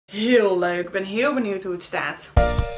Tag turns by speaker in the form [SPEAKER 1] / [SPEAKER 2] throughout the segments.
[SPEAKER 1] Heel leuk. Ik ben heel benieuwd hoe het staat.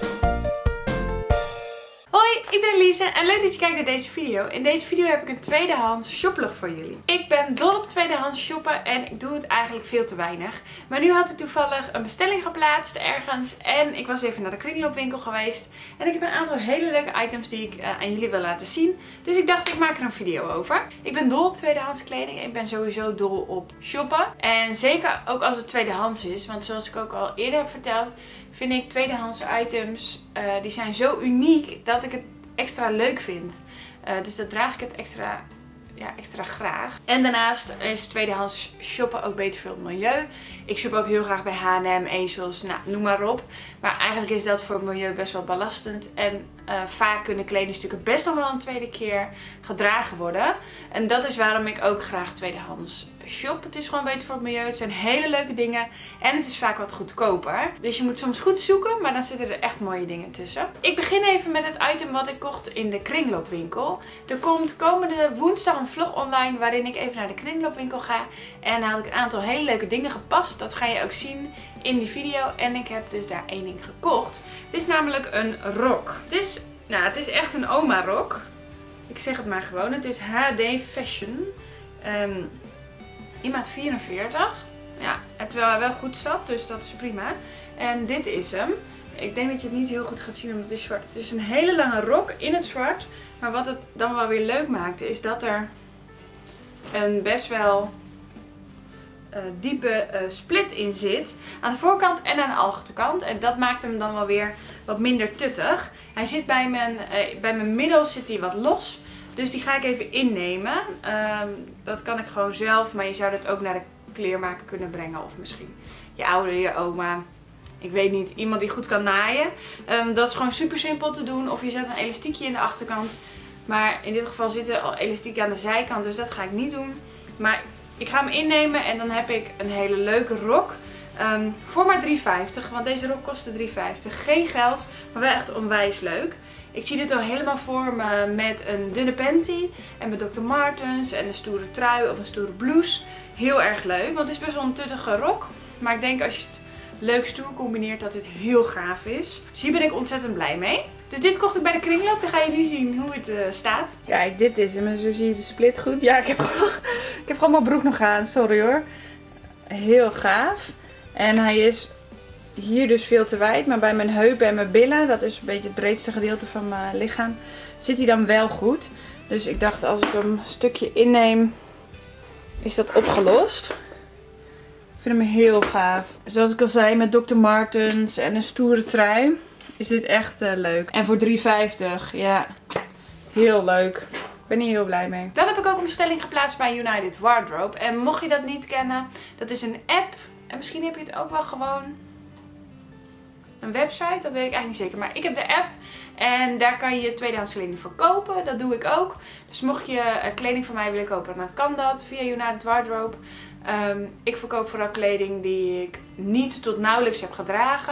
[SPEAKER 1] Hoi, ik ben Elise en leuk dat je kijkt naar deze video. In deze video heb ik een tweedehands shoplog voor jullie. Ik ben dol op tweedehands shoppen en ik doe het eigenlijk veel te weinig. Maar nu had ik toevallig een bestelling geplaatst ergens en ik was even naar de kringloopwinkel geweest. En ik heb een aantal hele leuke items die ik aan jullie wil laten zien. Dus ik dacht, ik maak er een video over. Ik ben dol op tweedehands kleding. Ik ben sowieso dol op shoppen. En zeker ook als het tweedehands is. Want zoals ik ook al eerder heb verteld, vind ik tweedehands items, die zijn zo uniek dat ik het extra leuk vind. Dus dat draag ik het extra graag. En daarnaast is tweedehands shoppen ook beter voor het milieu. Ik shop ook heel graag bij H&M, ASOS, nou, noem maar op. Maar eigenlijk is dat voor het milieu best wel belastend. En vaak kunnen kledingstukken best nog wel een tweede keer gedragen worden. En dat is waarom ik ook graag tweedehands shop. Het is gewoon beter voor het milieu. Het zijn hele leuke dingen. En het is vaak wat goedkoper. Dus je moet soms goed zoeken, maar dan zitten er echt mooie dingen tussen. Ik begin even met het item wat ik kocht in de kringloopwinkel. Er komt komende woensdag een vlog online waarin ik even naar de kringloopwinkel ga. En daar had ik een aantal hele leuke dingen gepast. Dat ga je ook zien in die video. En ik heb dus daar één ding gekocht. Het is namelijk een rok. Het is echt een oma rok. Ik zeg het maar gewoon. Het is HD Fashion. In maat 44. Ja, terwijl hij wel goed zat, dus dat is prima. En dit is hem. Ik denk dat je het niet heel goed gaat zien omdat het is zwart. Het is een hele lange rok in het zwart. Maar wat het dan wel weer leuk maakte is dat er een best wel diepe split in zit. Aan de voorkant en aan de achterkant. En dat maakt hem dan wel weer wat minder tuttig. Hij zit bij mijn middel zit hij wat los. Dus die ga ik even innemen. Dat kan ik gewoon zelf. Maar je zou dat ook naar de kleermaker kunnen brengen. Of misschien je ouder, je oma. Ik weet niet. Iemand die goed kan naaien. Dat is gewoon super simpel te doen. Of je zet een elastiekje in de achterkant. Maar in dit geval zitten al elastieken aan de zijkant. Dus dat ga ik niet doen. Maar ik ga hem innemen. En dan heb ik een hele leuke rok. Voor maar €3,50. Want deze rok kostte €3,50. Geen geld. Maar wel echt onwijs leuk. Ik zie dit al helemaal voor me met een dunne panty en met Dr. Martens en een stoere trui of een stoere blouse. Heel erg leuk, want het is best wel een tuttige rok. Maar ik denk als je het leuk stoer combineert dat dit heel gaaf is. Dus hier ben ik ontzettend blij mee. Dus dit kocht ik bij de kringloop, dan ga je nu zien hoe het staat. Kijk, dit is hem. En zo zie je de split goed. Ja, ik heb gewoon mijn broek nog aan, sorry hoor. Heel gaaf. En hij is hier dus veel te wijd, maar bij mijn heupen en mijn billen, dat is een beetje het breedste gedeelte van mijn lichaam, zit hij dan wel goed. Dus ik dacht, als ik hem een stukje inneem, is dat opgelost. Ik vind hem heel gaaf. Zoals ik al zei, met Dr. Martens en een stoere trui is dit echt leuk. En voor €3,50, ja, heel leuk. Ik ben hier heel blij mee. Dan heb ik ook een bestelling geplaatst bij United Wardrobe. En mocht je dat niet kennen, dat is een app. En misschien heb je het ook wel gewoon een website, dat weet ik eigenlijk niet zeker. Maar ik heb de app en daar kan je tweedehands kleding voor kopen. Dat doe ik ook. Dus mocht je kleding van mij willen kopen, dan kan dat via United Wardrobe. Ik verkoop vooral kleding die ik niet tot nauwelijks heb gedragen.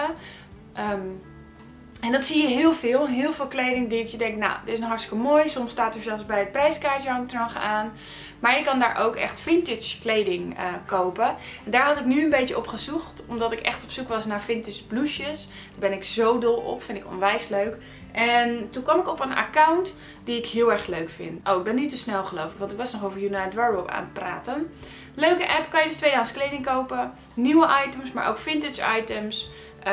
[SPEAKER 1] En dat zie je heel veel. Heel veel kleding die je denkt, nou, dit is nog hartstikke mooi. Soms staat er zelfs bij het prijskaartje, hangt er nog aan. Maar je kan daar ook echt vintage kleding kopen. En daar had ik nu een beetje op gezocht. Omdat ik echt op zoek was naar vintage blouses. Daar ben ik zo dol op. Vind ik onwijs leuk. En toen kwam ik op een account die ik heel erg leuk vind. Oh, ik ben nu te snel geloof ik. Want ik was nog over United Wardrobe aan het praten. Leuke app. Kan je dus tweedehands kleding kopen. Nieuwe items, maar ook vintage items.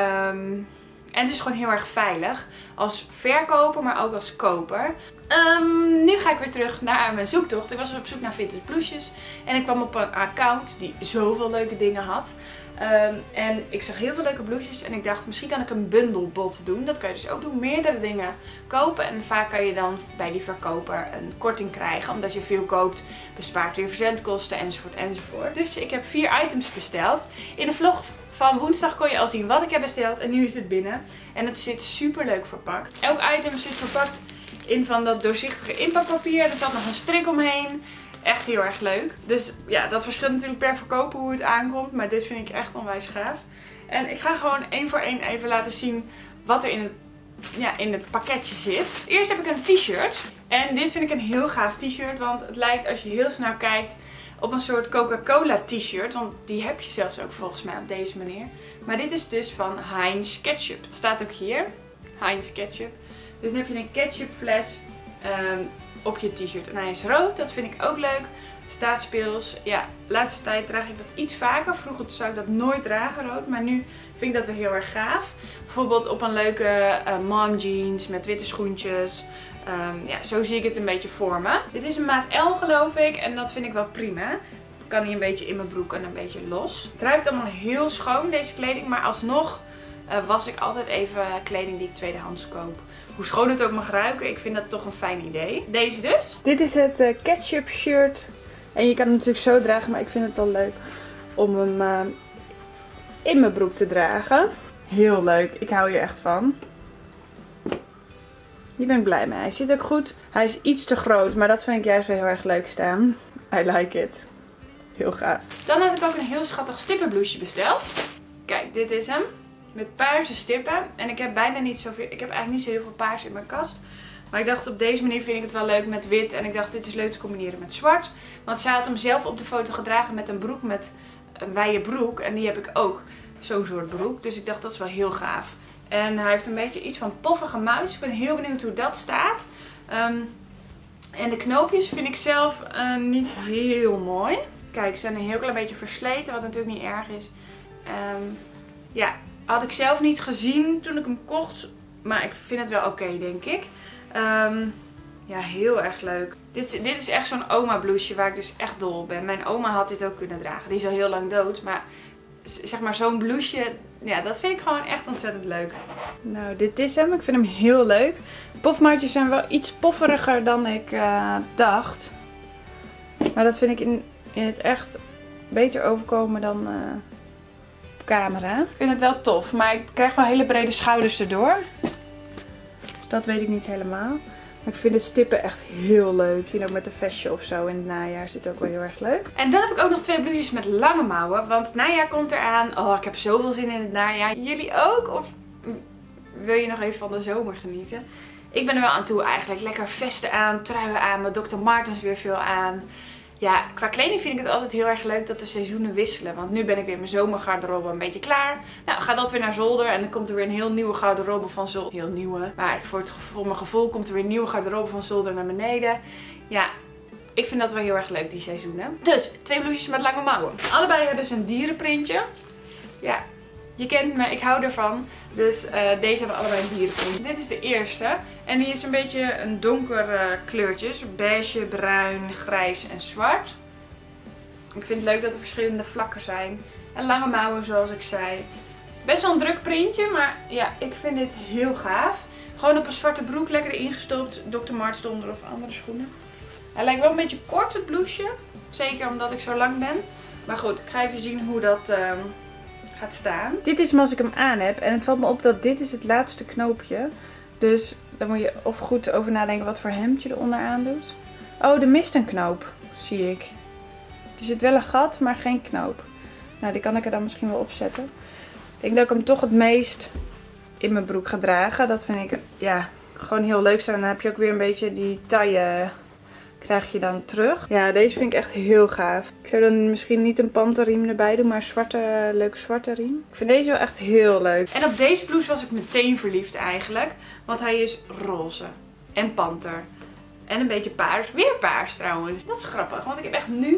[SPEAKER 1] En het is gewoon heel erg veilig. Als verkoper, maar ook als koper. Nu ga ik weer terug naar mijn zoektocht. Ik was op zoek naar vintage blouses. En ik kwam op een account die zoveel leuke dingen had. En ik zag heel veel leuke blouses. En ik dacht, misschien kan ik een bundelbod doen. Dat kan je dus ook doen. Meerdere dingen kopen. En vaak kan je dan bij die verkoper een korting krijgen. Omdat je veel koopt, bespaart weer verzendkosten enzovoort enzovoort. Dus ik heb 4 items besteld. In de vlog van woensdag kon je al zien wat ik heb besteld. En nu is het binnen. En het zit super leuk verpakt. Elk item zit verpakt in van dat doorzichtige inpakpapier. Er zat nog een strik omheen. Echt heel erg leuk. Dus ja, dat verschilt natuurlijk per verkoper hoe het aankomt. Maar dit vind ik echt onwijs gaaf. En ik ga gewoon één voor één even laten zien wat er in het pakketje zit. Eerst heb ik een t-shirt. En dit vind ik een heel gaaf t-shirt. Want het lijkt als je heel snel kijkt op een soort Coca-Cola t-shirt. Want die heb je zelfs ook volgens mij op deze manier. Maar dit is dus van Heinz Ketchup. Het staat ook hier. Heinz Ketchup. Dus dan heb je een ketchupfles op je t-shirt. En hij is rood. Dat vind ik ook leuk. Staat speels. Ja, de laatste tijd draag ik dat iets vaker. Vroeger zou ik dat nooit dragen rood. Maar nu vind ik dat wel heel erg gaaf. Bijvoorbeeld op een leuke mom jeans met witte schoentjes. Ja, zo zie ik het een beetje voor me. Dit is een maat L geloof ik. En dat vind ik wel prima. Kan hij een beetje in mijn broek en een beetje los. Het ruikt allemaal heel schoon deze kleding. Maar alsnog was ik altijd even kleding die ik tweedehands koop. Hoe schoon het ook mag ruiken. Ik vind dat toch een fijn idee. Deze dus. Dit is het ketchup shirt. En je kan het natuurlijk zo dragen. Maar ik vind het dan leuk om hem in mijn broek te dragen. Heel leuk. Ik hou hier echt van. Hier ben ik blij mee. Hij zit ook goed. Hij is iets te groot. Maar dat vind ik juist wel heel erg leuk staan. I like it. Heel gaaf. Dan had ik ook een heel schattig stippenblouseje besteld. Kijk, dit is hem. Met paarse stippen. En ik heb bijna niet zoveel. Ik heb eigenlijk niet zo heel veel paars in mijn kast. Maar ik dacht op deze manier vind ik het wel leuk met wit. En ik dacht dit is leuk te combineren met zwart. Want zij had hem zelf op de foto gedragen met een broek met een wijde broek. En die heb ik ook. Zo'n soort broek. Dus ik dacht dat is wel heel gaaf. En hij heeft een beetje iets van poffige mouw. Dus ik ben heel benieuwd hoe dat staat. En de knoopjes vind ik zelf niet heel mooi. Kijk, ze zijn een heel klein beetje versleten. Wat natuurlijk niet erg is. Ja, had ik zelf niet gezien toen ik hem kocht. Maar ik vind het wel oké, denk ik. Ja, heel erg leuk. Dit is echt zo'n oma blouseje waar ik dus echt dol op ben. Mijn oma had dit ook kunnen dragen. Die is al heel lang dood. Maar zeg maar zo'n blouseje, ja, dat vind ik gewoon echt ontzettend leuk. Nou, dit is hem. Ik vind hem heel leuk. De pofmouwtjes zijn wel iets pofferiger dan ik dacht. Maar dat vind ik in het echt beter overkomen dan op camera. Ik vind het wel tof, maar ik krijg wel hele brede schouders erdoor. Dus dat weet ik niet helemaal. Maar ik vind de stippen echt heel leuk. Misschien ook met een vestje of zo in het najaar zit ook wel heel erg leuk. En dan heb ik ook nog 2 blouses met lange mouwen. Want het najaar komt eraan. Oh, ik heb zoveel zin in het najaar. Jullie ook? Of wil je nog even van de zomer genieten? Ik ben er wel aan toe eigenlijk. Lekker vesten aan, truien aan, met Dr. Martens weer veel aan. Ja, qua kleding vind ik het altijd heel erg leuk dat de seizoenen wisselen. Want nu ben ik weer mijn zomergarderobe een beetje klaar. Nou, gaat dat weer naar zolder en dan komt er weer een heel nieuwe garderobe van zolder. Heel nieuwe, maar voor mijn gevoel komt er weer een nieuwe garderobe van zolder naar beneden. Ja, ik vind dat wel heel erg leuk, die seizoenen. Dus, 2 blouses met lange mouwen. Allebei hebben ze een dierenprintje. Ja, je kent me, ik hou ervan. Dus deze hebben allebei een dierenprint. Dit is de eerste. En die is een beetje een donker kleurtjes. Beige, bruin, grijs en zwart. Ik vind het leuk dat er verschillende vlakken zijn. En lange mouwen zoals ik zei. Best wel een druk printje, maar ja, ik vind dit heel gaaf. Gewoon op een zwarte broek lekker ingestopt. Dr. Martens onder of andere schoenen. Hij lijkt wel een beetje kort, het blouseje. Zeker omdat ik zo lang ben. Maar goed, ik ga even zien hoe dat gaat staan. Dit is hem als ik hem aan heb. En het valt me op dat dit is het laatste knoopje. Dus dan moet je of goed over nadenken wat voor hemd je eronder aan doet. Oh, er mist een knoop, zie ik. Er zit wel een gat, maar geen knoop. Nou, die kan ik er dan misschien wel opzetten. Ik denk dat ik hem toch het meest in mijn broek ga dragen. Dat vind ik, ja, gewoon heel leuk staan. Dan heb je ook weer een beetje die taille, krijg je dan terug. Ja, deze vind ik echt heel gaaf. Ik zou dan misschien niet een panterriem erbij doen, maar een leuke zwarte riem. Ik vind deze wel echt heel leuk. En op deze blouse was ik meteen verliefd eigenlijk. Want hij is roze. En panter. En een beetje paars. Weer paars trouwens. Dat is grappig, want ik heb echt nu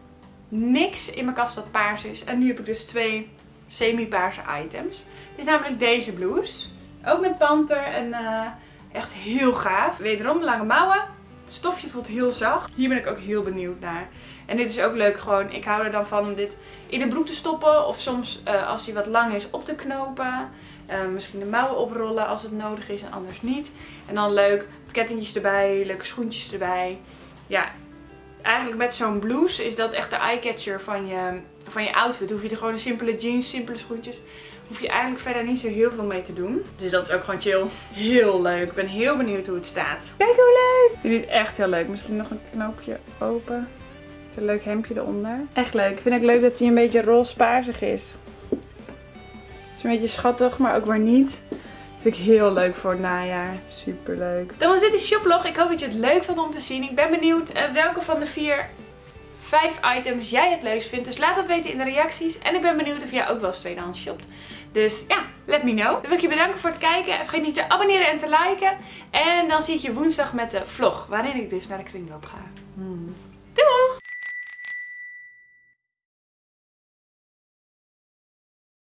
[SPEAKER 1] niks in mijn kast wat paars is. En nu heb ik dus 2 semi-paarse items. Dit is namelijk deze blouse. Ook met panter en echt heel gaaf. Wederom lange mouwen. Het stofje voelt heel zacht. Hier ben ik ook heel benieuwd naar. En dit is ook leuk gewoon. Ik hou er dan van om dit in de broek te stoppen. Of soms als hij wat lang is op te knopen. Misschien de mouwen oprollen als het nodig is en anders niet. En dan leuk kettingjes erbij. Leuke schoentjes erbij. Ja, eigenlijk met zo'n blouse is dat echt de eyecatcher van je outfit. Hoef je er gewoon een simpele jeans, simpele schoentjes. Hoef je eigenlijk verder niet zo heel veel mee te doen. Dus dat is ook gewoon chill. Heel leuk. Ik ben heel benieuwd hoe het staat. Kijk hoe leuk! Ik vind het echt heel leuk. Misschien nog een knoopje open. Met een leuk hemdje eronder. Echt leuk. Ik vind het leuk dat hij een beetje roze-paarsig is. Het is een beetje schattig, maar ook weer niet. Dat vind ik heel leuk voor het najaar. Super leuk. Dan was dit de shoplog. Ik hoop dat je het leuk vond om te zien. Ik ben benieuwd welke van de 4 5 items jij het leukst vindt. Dus laat dat weten in de reacties. En ik ben benieuwd of jij ook wel eens tweedehands shopt. Dus ja, let me know. Dan wil ik je bedanken voor het kijken. Vergeet niet te abonneren en te liken. En dan zie ik je woensdag met de vlog. Waarin ik dus naar de kringloop ga.